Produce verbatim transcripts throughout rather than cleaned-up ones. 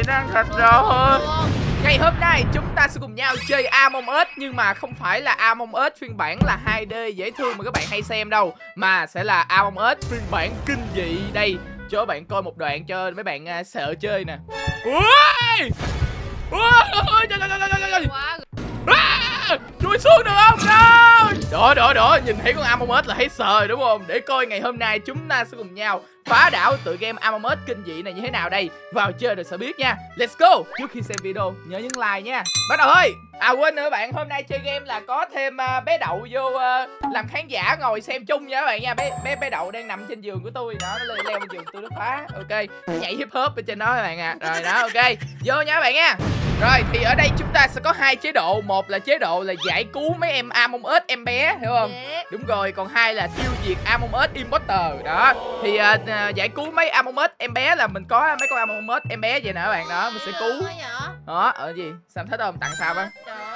Mình ăn thịt rồi. Ngày hôm nay chúng ta sẽ cùng nhau chơi Among Us, nhưng mà không phải là Among Us phiên bản là hai D dễ thương mà các bạn hay xem đâu, mà sẽ là Among Us phiên bản kinh dị. Đây, cho các bạn coi một đoạn cho mấy bạn uh, sợ chơi nè. Ui! Ui! Trời, trời, trời, trời, trời. À! Chui xuống được không? No! Đó, đó, đó, nhìn thấy con Among Us là thấy sợ rồi đúng không? Để coi ngày hôm nay chúng ta sẽ cùng nhau phá đảo tựa game Among Us kinh dị này như thế nào đây. Vào chơi rồi sẽ biết nha. Let's go. Trước khi xem video nhớ nhấn like nha. Bắt đầu thôi. À quên nữa bạn, hôm nay chơi game là có thêm uh, bé Đậu vô uh, làm khán giả ngồi xem chung nha các bạn nha. Bé bé bé Đậu đang nằm trên giường của tôi, đó nó lên leo lên giường tôi nó phá. Ok, nhảy hip hop ở trên đó các bạn à. Rồi đó, ok. Vô nha các bạn nha. Rồi thì ở đây chúng ta sẽ có hai chế độ, một là chế độ là giải cứu mấy em Among Us em bé, hiểu không? Yeah. Đúng rồi, còn hai là tiêu diệt Among Us Imposter. Đó. Thì uh, uh, giải cứu mấy Among Us em bé là mình có mấy con Among Us em bé vậy nè các bạn, đó mình sẽ cứu. Đó, ở gì? Sam thích không? Tặng sao á?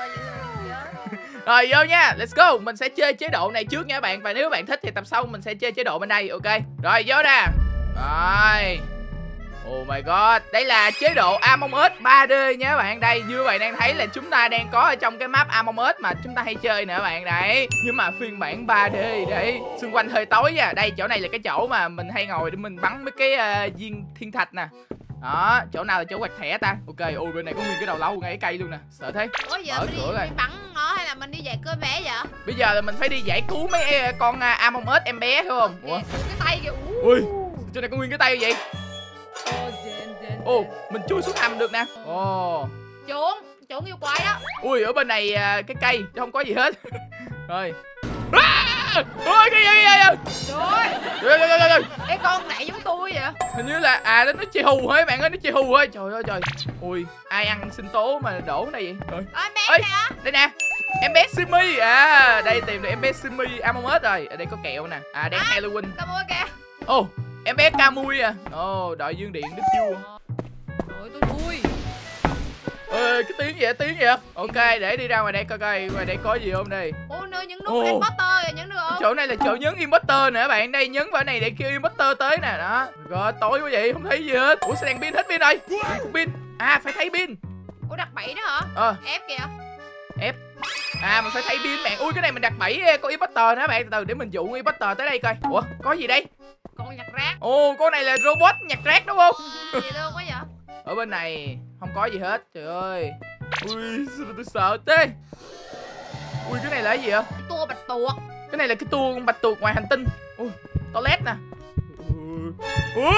Rồi vô nha, let's go. Mình sẽ chơi chế độ này trước nha các bạn. Và nếu các bạn thích thì tập sau mình sẽ chơi chế độ bên đây, ok. Rồi vô nè. Rồi. Oh my god, đây là chế độ Among Us ba D nha các bạn. Đây, như các bạn đang thấy là chúng ta đang có ở trong cái map Among Us mà chúng ta hay chơi nè các bạn. Đấy, nhưng mà phiên bản ba D. Đấy, xung quanh hơi tối nha. Đây, chỗ này là cái chỗ mà mình hay ngồi để mình bắn mấy cái uh, viên thiên thạch nè. Đó, chỗ nào là chỗ quạt thẻ ta? Ok, ôi bên này có nguyên cái đầu lâu ngay cái cây luôn nè. Sợ thế. Ủa giờ mở mình cửa đi, rồi. đi bắn nó hay là mình đi dạy cơ bé vậy? Bây giờ là mình phải đi giải cứu mấy con uh, Among Us em bé, hiểu không? Ủa? Cái tay kìa. Ui, chỗ này có nguyên cái tay vậy? Ồ, oh, mình chui xuống hầm được nè. Ồ, oh. Chuộng, chuộng yêu quái đó. Ui, ở bên này uh, cái cây chứ không có gì hết. Rồi. Ôi cái gì vậy? Trời ơi. Cái con này giống tôi vậy. Hình như là à nó chì hù thôi bạn ơi, nó chì hù thôi. Trời ơi trời. Ui, ai ăn sinh tố mà đổ cái này vậy? Rồi. Ôi bé kìa. Đây nè. Em bé Simi. À, đây tìm được em bé Simi Among Us rồi. Ở đây có kẹo nè. À đang à, Halloween. Camui kìa. Ồ, oh, em bé Camui à. Ồ, oh, đội dương điện Đức Vua. Trời tôi vui. Ê, cái tiếng gì vậy? Tiếng gì vậy? Ok, để đi ra ngoài đây coi coi ngoài đây có gì không đây. Ô, nơi những nút imposter rồi, nhấn được không? Chỗ này là chỗ nhấn imposter nè bạn. Đây nhấn vào này để kêu imposter tới nè. Đó. Rồi tối quá vậy, không thấy gì hết. Ủa sao đèn pin hết pin rồi? Cục pin. À phải thấy pin. Ủa đặt bẫy đó hả? Ờ. Ép kìa. Ép. À mình phải thấy pin bạn. Ui cái này mình đặt bẫy có imposter nữa bạn. Từ từ để mình dụ imposter tới đây coi. Ủa, có gì đây? Con nhặt rác. Ồ, con này là robot nhặt rác đúng không? Ừ, gì luôn quá vậy? Ở bên này không có gì hết. Trời ơi. Ui sao tôi sợ thế. Ui cái này là cái gì vậy? Cái tua bạch tuộc. Cái này là cái tua con bạch tuộc ngoài hành tinh. Ui toilet nè. Ui.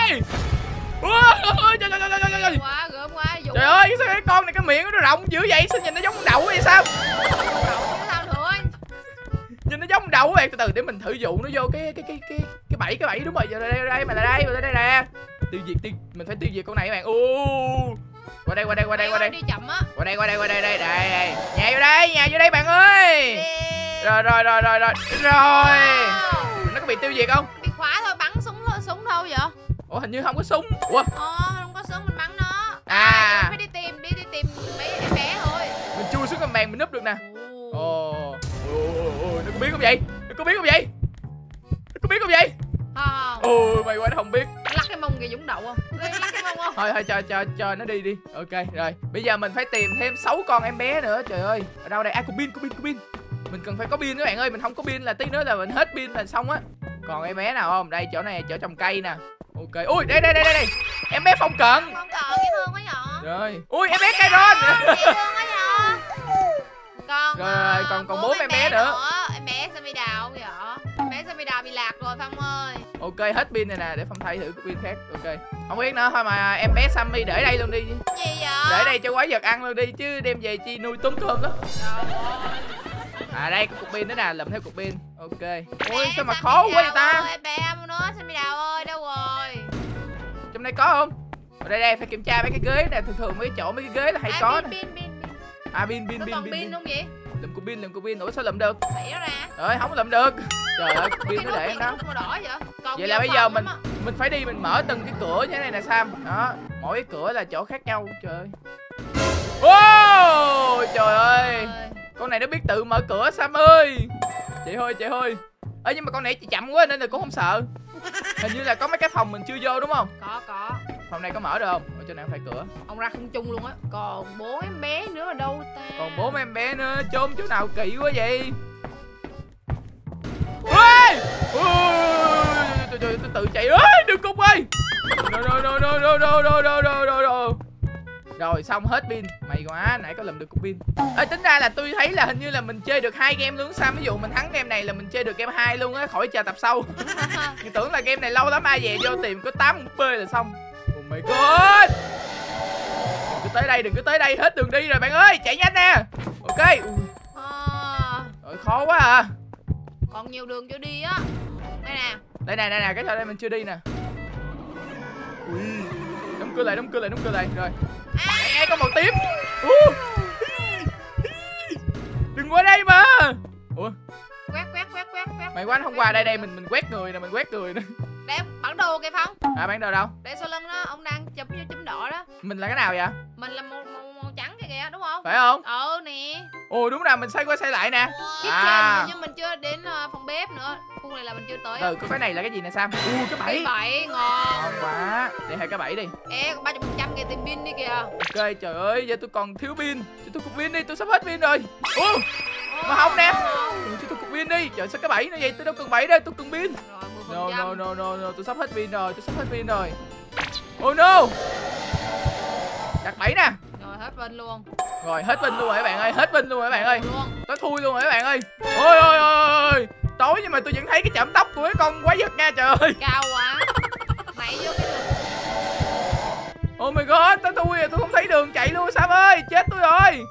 Ui trời trời trời trời trời. Quá gớm quá. Dụ. Trời ơi sao cái con này cái miệng nó rộng dữ vậy? Sao nhìn nó giống đậu vậy sao? Đậu chứ sao nữa. Nhìn nó giống đậu vậy. Từ từ để mình thử dụ nó vô cái cái cái cái cái bẫy cái bẫy đúng rồi. Giờ đây đây mà là đây mà đây nè. Tiêu diệt tiêu mình phải tiêu diệt con này các bạn. Ô. Qua đây qua đây qua đây qua đây. Đi chậm á. Qua đây qua đây qua đây đây đây đây. Nhà vô đây, nhà vô đây bạn ơi. Rồi rồi rồi rồi rồi. Rồi. Nó có bị tiêu diệt không? Bị khóa thôi, bắn súng thôi, súng đâu vậy? Ủa hình như không có súng. Ủa? Ờ không có súng mình bắn nó. À, à phải đi tìm đi đi tìm mấy em bé thôi. Mình chui xuống gầm bàn mình núp được nè. Ồ. Ồ, nó có biết không vậy? Nó có biết không vậy? Nó có biết không vậy? Không. Ôi mày qua nó không biết. Lắc cái mông kìa Dũng Đậu không? Lắc cái mông không? Thôi thôi cho cho cho nó đi đi. Ok rồi. Bây giờ mình phải tìm thêm sáu con em bé nữa. Trời ơi. Ở đâu đây? À có pin, có pin, có pin. Mình cần phải có pin các bạn ơi, mình không có pin là tí nữa là mình hết pin là xong á. Còn em bé nào không? Đây chỗ này chỗ trồng cây nè. Ok. Ui đây đây đây đây đây. Em bé phong cận. Phong cận dễ thương quá nhỏ. Rồi. Ui em bé Kairon. Dễ thương quá nhỏ. Còn rồi, rồi còn còn bốn em bé nữa. nữa. Em bé Sammy Đào không vậy? Em bé Sammy Đào bị lạc rồi Phong ơi. Ok hết pin này nè, để Phong thay thử cái pin khác. Ok. Không biết nữa thôi mà em bé Sammy để đây luôn đi. Gì vậy? Để đây cho quái vật ăn luôn đi chứ đem về chi nuôi tốn cơm đó. À đây có cục pin nữa nè, lụm theo cục pin. Ok. Ôi sao mà khó quá vậy ta? Em bé nó Sammy Đào ơi, đâu rồi? Trong đây có không? Ở đây đây phải kiểm tra mấy cái ghế nè, thường thường mấy cái chỗ mấy cái ghế là hay à, có pin, nè. Pin pin pin. À pin pin pin còn pin. pin không vậy? Lụm cục pin, lụm cục pin. Ủa sao lụm được? Đẩy nó ra. Rồi không lụm được. Trời ơi, cục pin nó để đó. Đỏ vậy? Còn vậy là bây giờ mình mình phải đi mình mở từng cái cửa như thế này nè Sam. Đó, mỗi cái cửa là chỗ khác nhau. Trời ơi. Wow, trời ơi. Con này nó biết tự mở cửa Sam ơi. Chị ơi, chị ơi. Ê nhưng mà con này chị chậm quá nên là cũng không sợ. Hình như là có mấy cái phòng mình chưa vô đúng không? Có có. Phòng này có mở được không? Ở trên này không phải cửa. Ông ra không chung luôn á. Còn bố em bé nữa ở đâu ta? Còn bố em bé nữa, trốn chỗ nào kỹ quá vậy? Ôi! Ôi! Tôi tự chạy ơi, đừng cục ơi. Rồi rồi rồi rồi rồi rồi rồi rồi rồi rồi rồi. Rồi xong hết pin. May quá, nãy có lượm được cục pin. Ê, tính ra là tôi thấy là hình như là mình chơi được hai game luôn sao? Ví dụ mình thắng game này là mình chơi được game hai luôn á, khỏi chờ tập sau. Tôi tưởng là game này lâu lắm ai về vô tìm có tám p là xong. Oh my god. Đừng cứ tới đây, đừng cứ tới đây, hết đường đi rồi bạn ơi, chạy nhanh nè. Ok. À... Rồi khó quá à. Còn nhiều đường chưa đi á. Đây nè. Đây nè, đây nè, cái chỗ đây mình chưa đi nè. Ui. Đóng cửa lại, đóng cửa lại, đóng cửa lại. Rồi. À. Đây, đây có màu tím. Uh. Đừng qua đây mà. Ủa? Quét quét quét quét quét. Mày quá không qua đây đây mình mình quét người nè, mình quét người nè. Để bản đồ kìa Phong. À bản đồ đâu? Để sau lưng đó, ông đang chụp như chấm đỏ đó. Mình là cái nào vậy? Mình là màu, màu, màu trắng kìa kìa, đúng không? Phải không? Ừ nè. Ồ đúng rồi, mình xoay qua xoay lại nè. Tiếp À. trên nhưng mình chưa đến uh, phòng bếp nữa. Khu này là mình chưa tới. Ừ, có cái này là cái gì nè Sam? U cái bẫy. Bảy ngon. Ngon quá. Để hai cái bẫy đi. Ê, còn ba trăm phần trăm kìa, tìm pin đi kìa. Ok, trời ơi, giờ tôi còn thiếu pin. Cho tôi cục pin đi, tôi sắp hết pin rồi. Ồ, mà không nè. Ừ, cho tôi cục pin đi. Trời sao cái bẫy nó vậy? Tôi đâu cần bẫy đâu, tôi cần pin. Rồi, mười phần No trăm. no no no no, tôi sắp hết pin rồi, tôi sắp hết pin rồi. Oh no. Đặt bẫy nè. Rồi hết pin luôn. Rồi hết pin luôn rồi các bạn ơi, hết pin luôn rồi các bạn ơi. Luôn. Tối thui luôn rồi các bạn ơi. Ôi ôi ôi ôi. Tối nhưng mà tôi vẫn thấy cái chạm tóc của cái con quái vật nha trời ơi. Cao quá. Nãy vô cái lực. Oh my god, tối thui rồi, tôi không thấy đường chạy luôn Sam ơi, chết tôi rồi.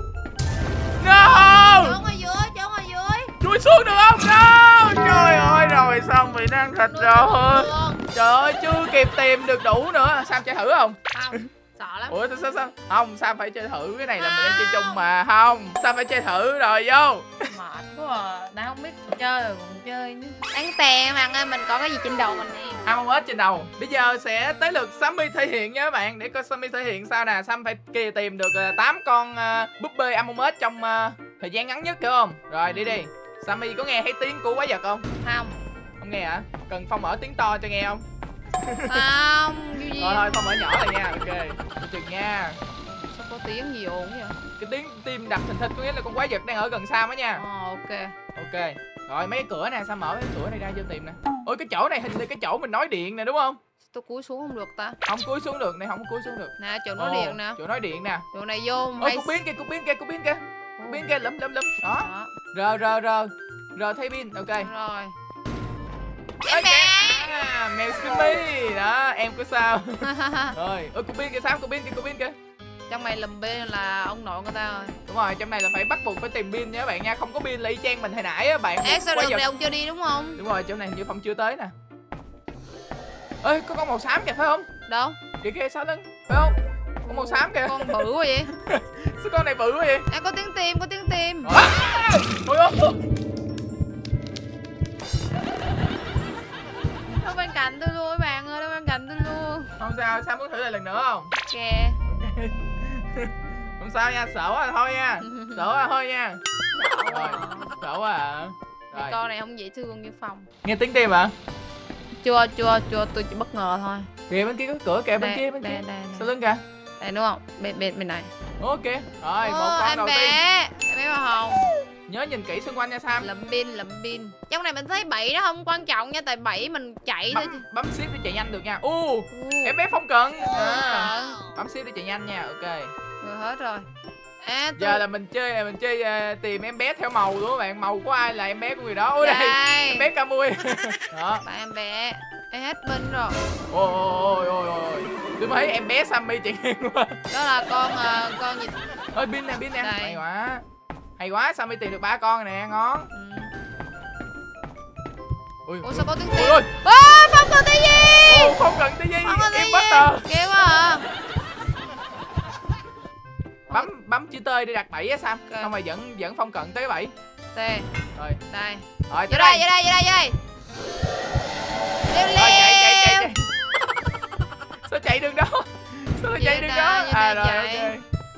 No. Trốn ở dưới, trốn ở dưới. Chui xuống được không? No. Trời ơi, rồi xong bị ăn thịt rồi. Trời ơi, chưa kịp tìm được đủ nữa. Sam chơi thử không? Không, sợ lắm. Ủa sao sao? Không, Sam phải chơi thử, cái này là mình đang chơi chung mà. Không, Sam phải chơi thử rồi vô. Mệt quá à, đã không biết chơi rồi còn chơi nữa. Đáng tè bạn ơi, mình có cái gì trên đầu mình nè. Among Us trên đầu. Bây giờ sẽ tới lượt Sammy thể hiện nha các bạn. Để coi Sammy thể hiện sao nè. Sam phải kì tìm được tám con uh, búp bê Among Us trong uh, thời gian ngắn nhất, hiểu không? Rồi đi đi. Sammy có nghe thấy tiếng của quái vật không? Không. Không nghe hả? Cần Phong mở tiếng to cho nghe không? Không, như gì? Thôi thôi, Phong mở nhỏ lại nha. Ok, tôi chừng nha. Sao có tiếng gì ồn vậy? Cái tiếng tim đập thình thịch có nghĩa là con quái vật đang ở gần Sam á nha. Ờ, ok. Ok. Rồi mấy cái cửa nè, Sam mở mấy cái cửa này ra vô tìm nè. Ôi cái chỗ này hình như cái chỗ mình nói điện nè đúng không? Tôi cúi xuống không được ta? Không cúi xuống được, này không cúi xuống được. Nè, chỗ nói Ồ, điện nè. chỗ nói điện nè. Chỗ này vô Ôi hay... cục pin kìa, cục pin kìa, cục pin kìa. Cục pin kìa, lấm lấm lấm. Đó. Đó. Rờ rờ rờ. Rờ thay pin, ok. Rồi. Em bé. À, mèo Simmy. Đó, em có sao? Rồi, ôi cục pin kìa Sam, cục pin kìa, cục pin kìa. Trong này lùm pin là ông nội người ta rồi. Đúng rồi, trong này là phải bắt buộc phải tìm pin nha các bạn nha, không có pin là y chang mình hồi nãy á bạn. Ê, sao Quay đường giật. này ông chưa đi đúng không? Đúng rồi, chỗ này hình như Phong chưa tới nè. Ê, có con màu xám kìa phải không? Đâu? Kìa kìa sau lưng, phải không? Con màu xám kìa. Con bự quá vậy? Sao con này bự quá vậy? Ê, có tiếng tim, có tiếng tim. À, ôi ôi. Đâu bên cạnh tôi luôn các bạn ơi, đâu bên cạnh tôi luôn. Không sao, Sam muốn thử lại lần nữa không? Kìa. Không sao nha, sợ quá thôi nha. Sợ quá thôi nha. Rồi, sợ quá à. Cái Rồi. con này không dễ thương như Phong. Nghe tiếng tim hả? Chưa, chưa, chưa, tôi chỉ bất ngờ thôi. Kìa bên kia có cửa kìa, bên Đây, kia bên đây, kia. đây, đây. Sau lưng kìa. Đây đúng không? Bên bên bên này. Ok. Rồi, một Ô, con em đầu bé. tiên. Em bé màu hồng. Nhớ nhìn kỹ xung quanh nha Sam. Lụm pin, lụm pin. Trong này mình thấy bẫy nó không quan trọng nha, tại bẫy mình chạy thôi. Bấm, bấm shift để chạy nhanh được nha. U, Uh, em bé Phong cận. À, à. bấm shift để chạy nhanh nha. Ok. Rồi hết rồi. À, tôi... Giờ là mình chơi mình chơi uh, tìm em bé theo màu đúng không các bạn? Màu của ai là em bé của người đó. Ôi đây, đây. em bé Camui. Đó. Bạn em bé. Ê, hết pin rồi. Ôi ôi ôi ôi. Tôi thấy em bé Sammy chạy ngang quá. Đó là con uh, con gì? Ôi pin nè, pin nè. Đây. Hay quá. Hay quá, Sammy tìm được ba con nè, ngon. Ừ. Ui. Ủa sao có tiếng Ui tim? ôi. Ơ, Phong cần cái gì? Ô, không cần cái gì. Phong cần cái gì? Imposter. Ghê quá à. Bấm bấm chữ T để đặt bẫy á Sam. Ok. Xong rồi dẫn dẫn Phong cận tới bẫy. T. Rồi. Đây. Rồi, Vô tới đây, vô đây, vô đây, vô đây. Leo Rồi, chạy chạy chạy leo. chạy. Sao chạy đường đó? Sao lại Vậy chạy đường ta, đó? vậy À ta rồi chạy. ok.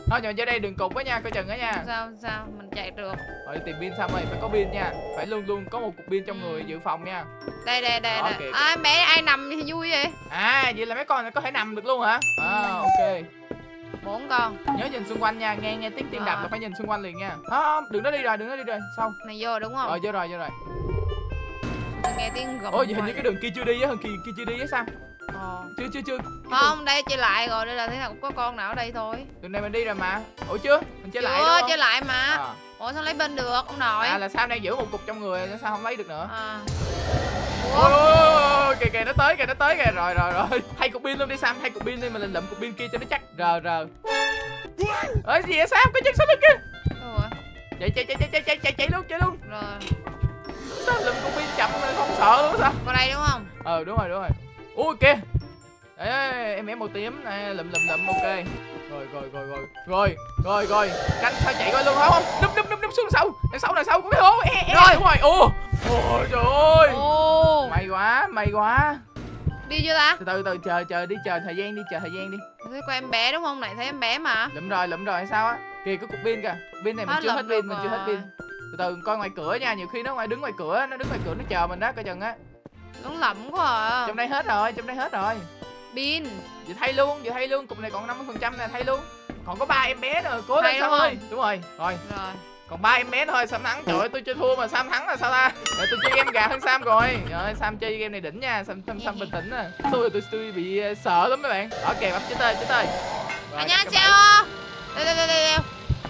Thôi giờ đây đừng cục quá nha, coi chừng đó nha. Sao sao mình chạy được. Rồi tìm pin xong rồi phải có pin nha, phải luôn luôn có một cục pin trong người dự phòng nha. Đây đây đây, Đó, đây. kìa, kìa. À, bé ai nằm thì vui vậy. À vậy là mấy con này có thể nằm được luôn hả? À ok. Bốn con. Nhớ nhìn xung quanh nha, nghe nghe tiếng tim đập Rồi. là phải nhìn xung quanh liền nha. Không, đừng nó đi rồi, đừng nó đi rồi. Xong. Này vô đúng không? Rồi vô rồi vô rồi. Tôi nghe tiếng gầm. Ôi vậy hình như ngoài. cái đường kia chưa đi á, kia kia chưa đi á sao? Ờ. Chưa chưa chưa. Không, đây chơi lại rồi, đây là thế nào cũng có con nào ở đây thôi. Đường này mình đi rồi mà. Ủa chưa? Mình chơi lại Chưa, đúng không? chơi lại mà. À. Ủa sao lấy bên được ông nội? À là sao đang giữ một cục trong người sao không lấy được nữa? À. Ôi, Ủa? ôi, ôi, kìa kìa nó tới kìa nó tới kìa rồi rồi rồi. Thay cục pin luôn đi Sam, thay cục pin đi mình lụm cục pin kia cho nó chắc. Rờ rờ. Ơi gì vậy Sam, cái chân sau lưng kìa. Ủa? Chạy chạy chạy chạy chạy chạy chạy chạy luôn chạy luôn. Rồi. Sao lụm cục pin chậm mà không sợ luôn sao? Qua đây đúng không? Ờ đúng rồi đúng rồi. Ui kìa. Ê, em em màu tím này lụm lụm lụm ok. Rồi rồi rồi rồi. Rồi rồi rồi. Canh sao chạy qua luôn hả không? Núp núp núp núp xuống sau. Đằng sau đằng sau có cái hố. E, e, Rồi. đúng rồi. Ồ. Ôi trời ơi. Ồ. May quá, may quá. Đi chưa ta? Từ từ từ chờ chờ đi chờ thời gian đi chờ thời gian đi. Thấy có em bé đúng không? Này thấy em bé mà. Lụm rồi lụm rồi hay sao á? Kìa có cục pin kìa. Pin này mình Hết chưa hết lụm pin, được mình chưa hết rồi. pin. Từ từ coi ngoài cửa nha, nhiều khi nó ngoài đứng ngoài cửa, nó đứng ngoài cửa nó chờ mình đó coi chừng á. Nó lẫm quá à. Trong đây hết rồi, trong đây hết rồi. Pin. Vậy thay luôn, vậy thay luôn, cục này còn năm mươi phần trăm nè, thay luôn. Còn có ba em bé nữa, cố Thay lên đúng Sam ơi. không? Đúng rồi, rồi. Rồi. Còn ba em bé thôi, Sam thắng. Trời ơi, tôi chơi thua mà Sam thắng là sao ta? Rồi tôi chơi game gà hơn Sam rồi. Trời ơi, Sam chơi game này đỉnh nha, Sam Sam, Sam bình tĩnh nè. Tôi tôi tôi bị uh, sợ lắm mấy bạn. Ok, bấm chết ơi, chết ơi. Rồi, Anh nha các sao? bạn- Đây đây đây đây.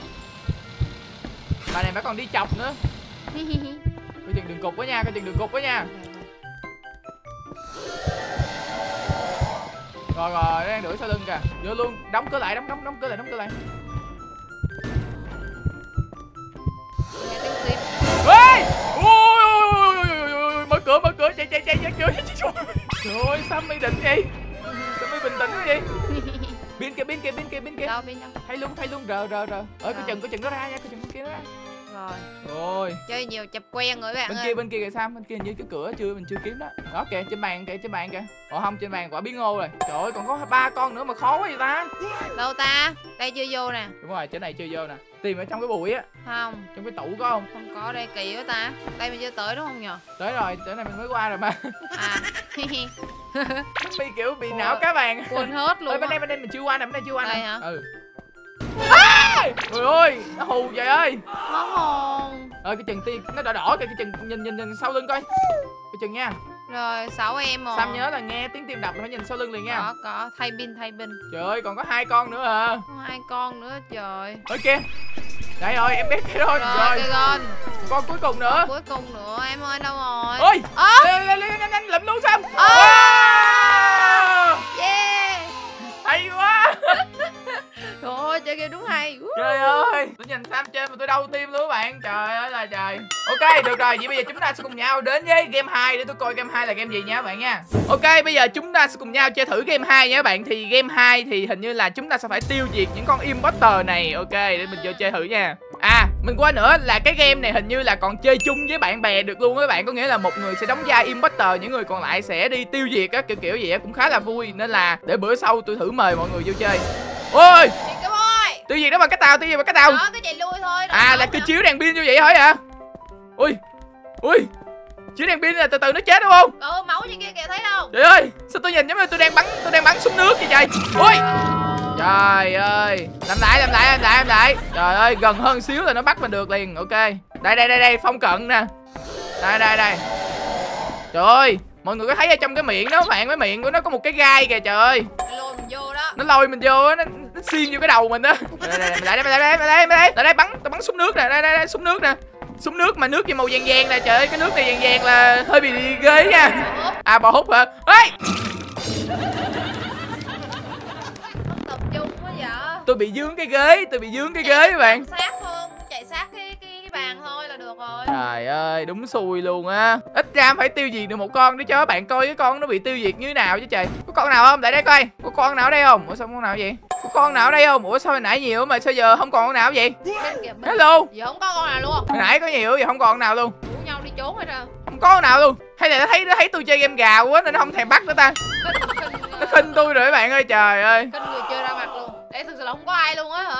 Bà này phải còn đi chọc nữa. Coi chừng đường cục quá nha, coi chừng đường cục quá nha. Rồi rồi, nó đang đuổi sau lưng kìa. Vô luôn, đóng cửa lại, đóng đóng đóng cửa lại, đóng cửa lại. Nghe tiếng tim. Ê! Ôi ôi ôi ôi ôi, mở cửa mở cửa chạy chạy chạy chạy chạy. Trời ơi, sao mới định vậy? Sao mới bình tĩnh quá vậy? Pin kìa, pin kìa, pin kìa, pin kìa. Đâu pin đâu? Thay luôn, thay luôn, rờ rờ rờ. Ơi coi Rồi. chừng, coi chừng nó ra nha, coi chừng bên kia nó ra. Rồi. Rồi, Chơi nhiều chập quen rồi bạn bên ơi. kia bên kia kìa Sam, bên kia hình như cái cửa chưa mình chưa kiếm đó. Đó kìa, trên bàn kìa, trên bàn kìa. Ồ không, trên bàn quả bí ngô rồi. Trời ơi, còn có ba con nữa mà khó quá vậy ta. Đâu ta? Đây chưa vô nè. Đúng rồi, chỗ này chưa vô nè. Tìm ở trong cái bụi á, Không, trong cái tủ có không? không có đây kỳ quá ta. Đây mình chưa tới đúng không nhờ? Tới rồi, chỗ này mình mới qua rồi mà. À. Bị kiểu bị não cá vàng. Quên hết luôn. Ơi bên á. đây bên đây mình chưa qua nè, bên đây chưa qua nè. Đây hả? Ừ. À! Trời ơi, nó hù trời ơi. Mất hồn. Ơi cái chừng tiên nó đỏ đỏ kìa, cái chừng nhìn nhìn nhìn sau lưng coi. Cái chừng nha. Rồi, sáu em rồi. Sam nhớ là nghe tiếng tim đập là phải nhìn sau lưng liền nha. Có có thay pin thay pin. Trời ơi, còn có hai con nữa à. Có hai con nữa trời. Ok. Đây rồi, em bé kia thôi. Rồi, Rồi, cái con. con cuối cùng nữa. Cuối cùng nữa em ơi đâu rồi? Ôi, Ơ. lên lên lên nhanh nhanh lụm luôn Sam. Ơ. Wow! Yeah. Hay quá. Trời ơi, chơi game đúng hay. Trời ơi, tôi nhìn Sam chơi mà tôi đau tim luôn các bạn. Trời ơi là trời. Ok, được rồi, vậy bây giờ chúng ta sẽ cùng nhau đến với game hai để tôi coi game hai là game gì nha các bạn nha. Ok, bây giờ chúng ta sẽ cùng nhau chơi thử game hai nha các bạn. Thì game hai thì hình như là chúng ta sẽ phải tiêu diệt những con imposter này. Ok, để mình vô chơi thử nha. À, mình quên nữa là cái game này hình như là còn chơi chung với bạn bè được luôn các bạn. Có nghĩa là một người sẽ đóng vai imposter, những người còn lại sẽ đi tiêu diệt á, kiểu kiểu vậy á, cũng khá là vui. Nên là để bữa sau tôi thử mời mọi người vô chơi. Ôi, Chị cái ơi. tiêu diệt đó bằng cái tàu, tiêu diệt bằng cái tàu. Đó, cái chạy lui thôi. À là cứ chiếu đèn pin như vậy thôi hả? Ui, ui, chiếu đèn pin là từ từ nó chết đúng không? Ừ, máu trên kia kìa thấy không? Trời ơi, sao tôi nhìn giống như tôi đang bắn, tôi đang bắn súng nước vậy trời. Ui, trời ơi, làm lại, làm lại, làm lại, làm lại. Trời ơi, gần hơn xíu là nó bắt mình được liền. Ok, đây, đây, đây, đây, phong cận nè. Đây, đây, đây. Trời ơi, mọi người có thấy ở trong cái miệng đó các bạn, cái miệng của nó có một cái gai kìa trời ơi. Lôi mình vô đó. Nó lôi mình vô á, nó, nó xiên vô cái đầu mình á. Đây, đây, đây, lại đây, lại đây, lại đây, lại đây, lại đây, bắn, tao bắn súng nước nè, đây, đây, đây, súng nước nè. Súng nước mà nước gì màu vàng vàng nè, trời ơi, cái nước này vàng vàng là hơi bị ghê nha. À bò hút hả? Ê! Tập trung quá vậy. Tôi bị dướng cái ghế, tôi bị dướng cái ghế các bạn. Sát hơn, chạy sát cái cái, cái bàn thôi là được rồi. Trời ơi, đúng xui luôn á. Ít ra phải tiêu diệt được một con để cho các bạn coi cái con nó bị tiêu diệt như thế nào chứ trời. Có con nào không? Tại đây coi. Có con nào ở đây không? Ủa sao con nào vậy? Có con nào ở đây không? Ủa sao hồi nãy nhiều mà sao giờ không còn con nào vậy? Bên kìa, bên. Hello. Giờ không có con nào luôn. Hồi nãy có nhiều giờ không còn con nào luôn. Rủ nhau đi trốn hết ra. Không có con nào luôn. Hay là nó thấy nó thấy tôi chơi game gà quá nên nó không thèm bắt nữa ta. Nó khinh tôi rồi các bạn ơi, trời ơi. Khinh người chơi ra mặt luôn. Để thực sự là không có ai luôn á hả?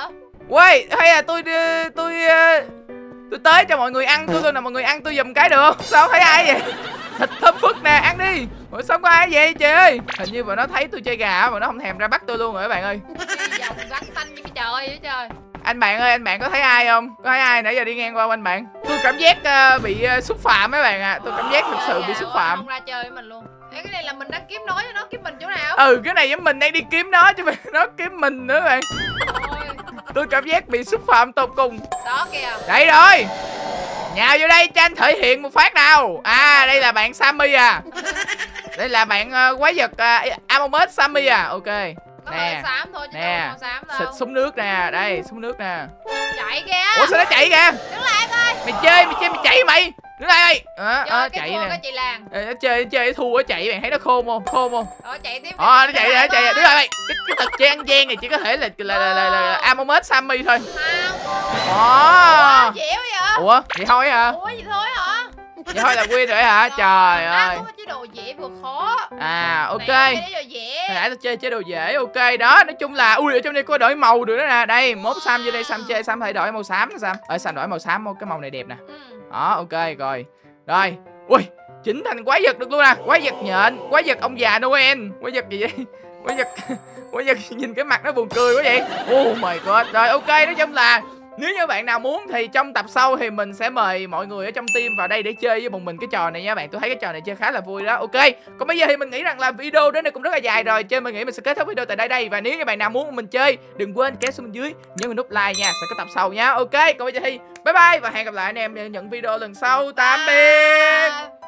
Quay, hay là tôi tôi tôi tới cho mọi người ăn, tôi tôi nào mọi người ăn tôi giùm cái được. Sao không thấy ai vậy? Thịt thơm phức nè, ăn đi. Ủa sao có ai vậy trời ơi? Hình như bọn nó thấy tôi chơi gà mà nó không thèm ra bắt tôi luôn rồi các bạn ơi. Đi vòng vắng tanh như cái trời vậy trời. Anh bạn ơi, anh bạn có thấy ai không? Có thấy ai nãy giờ đi ngang qua anh bạn? Tôi cảm giác uh, bị uh, xúc phạm mấy bạn ạ. À. Tôi cảm giác thực sự bị xúc phạm. Không ra chơi với mình luôn. Ê, cái này là mình đang kiếm nói cho nó kiếm mình chỗ nào? Ừ, cái này giống mình đang đi kiếm nó chứ nó kiếm mình nữa bạn. Ôi. Tôi cảm giác bị xúc phạm tột cùng. Đó kìa. Đây rồi. Nhào vô đây cho anh thể hiện một phát nào. À, đây là bạn Sammy à. Đây là bạn uh, quái vật uh, Among Us Sammy à. Ok. Có nè, xám thôi chứ nè, không xám đâu. xịt súng nước nè, đây súng nước nè. Chạy kìa. Ủa sao nó chạy kìa? Đứng lại coi. Mày chơi mày chơi mày chạy mày. Đứng lại mày. Ờ, à, chạy thua, nè. cái chị làng. Ờ, nó chơi nó chơi nó thua nó chạy, bạn thấy nó khôn không? Khôn không? Ờ chạy tiếp. Ờ nó chạy rồi, nó chạy rồi. Đứng lại mày. Cái, cái tật chơi ăn gian này chỉ có thể là là là, là, là, là Among Us Sammy thôi. Không. Ồ. Dễ quá vậy? Ủa, vậy thôi hả? Ủa gì thôi hả? Vậy thôi là win rồi hả? Trời ơi. Có chế độ dễ vừa khó. À ok. Này, cái đó dễ. Hồi nãy tôi chơi chế độ dễ, ok đó. Nói chung là ui ở trong đây có đổi màu được đó nè. Đây, mốt Sam vô đây Sam chơi Sam phải đổi màu xám đó Sam. Ở Sam đổi màu xám, cái màu này đẹp nè. Ừ. Đó, ok rồi. Rồi. Ui, chỉnh thành quái vật được luôn nè. Quái vật nhện, quái vật ông già Noel. Quái vật gì vậy? Quái vật quái vật nhìn cái mặt nó buồn cười quá vậy. Oh my god. Rồi ok, nói chung là nếu như bạn nào muốn thì trong tập sau thì mình sẽ mời mọi người ở trong team vào đây để chơi với bọn mình cái trò này nha bạn. Tôi thấy cái trò này chơi khá là vui đó. Ok. Còn bây giờ thì mình nghĩ rằng là video đến đây cũng rất là dài rồi. Chơi mình nghĩ mình sẽ kết thúc video tại đây đây. Và nếu như bạn nào muốn mình chơi, đừng quên kéo xuống bên dưới nhớ mình nút like nha. Sẽ có tập sau nha. Ok. Còn bây giờ thì bye bye và hẹn gặp lại anh em ở những video lần sau. Tạm biệt.